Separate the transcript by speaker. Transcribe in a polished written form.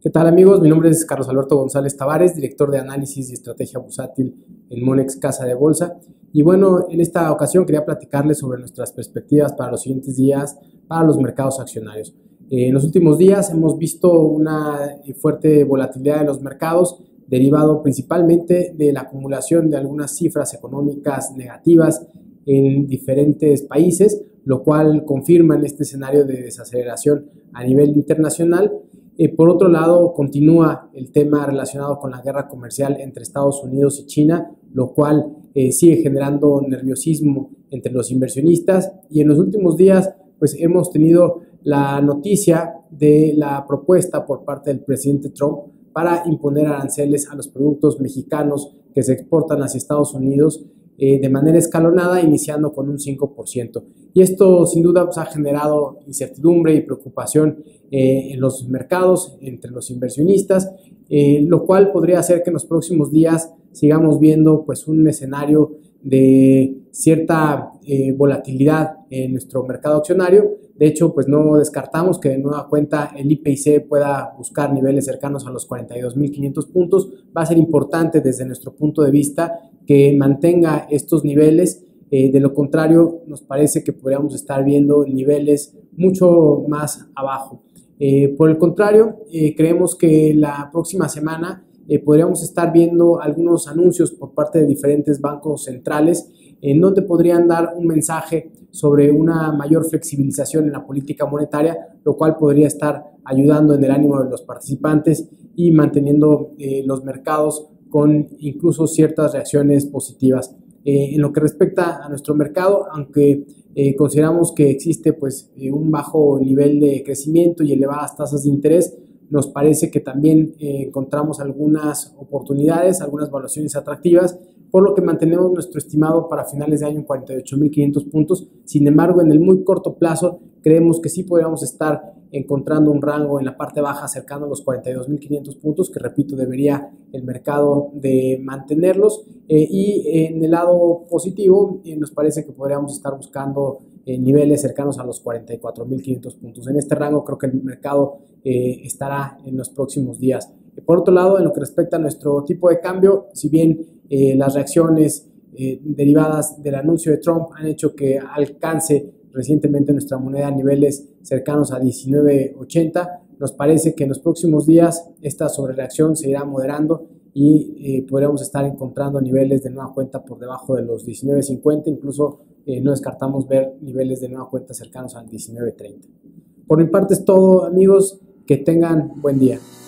Speaker 1: ¿Qué tal amigos? Mi nombre es Carlos Alberto González Tavares, director de análisis y estrategia bursátil en Monex Casa de Bolsa. Y bueno, en esta ocasión quería platicarles sobre nuestras perspectivas para los siguientes días para los mercados accionarios. En los últimos días hemos visto una fuerte volatilidad de los mercados, derivado principalmente de la acumulación de algunas cifras económicas negativas en diferentes países, lo cual confirma en este escenario de desaceleración a nivel internacional. Por otro lado, continúa el tema relacionado con la guerra comercial entre Estados Unidos y China, lo cual sigue generando nerviosismo entre los inversionistas. Y en los últimos días, pues hemos tenido la noticia de la propuesta por parte del presidente Trump para imponer aranceles a los productos mexicanos que se exportan hacia Estados Unidos de manera escalonada, iniciando con un 5%. Y esto sin duda pues, ha generado incertidumbre y preocupación en los mercados, entre los inversionistas, lo cual podría hacer que en los próximos días sigamos viendo pues, un escenario de cierta volatilidad en nuestro mercado accionario. De hecho, pues no descartamos que de nueva cuenta el IPC pueda buscar niveles cercanos a los 42.500 puntos. Va a ser importante desde nuestro punto de vista que mantenga estos niveles. De lo contrario, nos parece que podríamos estar viendo niveles mucho más abajo. Por el contrario, creemos que la próxima semana podríamos estar viendo algunos anuncios por parte de diferentes bancos centrales en donde podrían dar un mensaje sobre una mayor flexibilización en la política monetaria, lo cual podría estar ayudando en el ánimo de los participantes y manteniendo los mercados con incluso ciertas reacciones positivas. En lo que respecta a nuestro mercado, aunque consideramos que existe pues, un bajo nivel de crecimiento y elevadas tasas de interés, nos parece que también encontramos algunas oportunidades, algunas valuaciones atractivas, por lo que mantenemos nuestro estimado para finales de año en 48.500 puntos. Sin embargo, en el muy corto plazo, creemos que sí podríamos estar encontrando un rango en la parte baja cercano a los 42.500 puntos, que repito, debería el mercado de mantenerlos. Y en el lado positivo, nos parece que podríamos estar buscando niveles cercanos a los 44.500 puntos. En este rango creo que el mercado estará en los próximos días. Por otro lado, en lo que respecta a nuestro tipo de cambio, si bien las reacciones derivadas del anuncio de Trump han hecho que alcance recientemente nuestra moneda a niveles cercanos a 19.80, nos parece que en los próximos días esta sobrereacción se irá moderando y podríamos estar encontrando niveles de nueva cuenta por debajo de los 19.50, incluso no descartamos ver niveles de nueva cuenta cercanos al 19.30. Por mi parte es todo, amigos, que tengan buen día.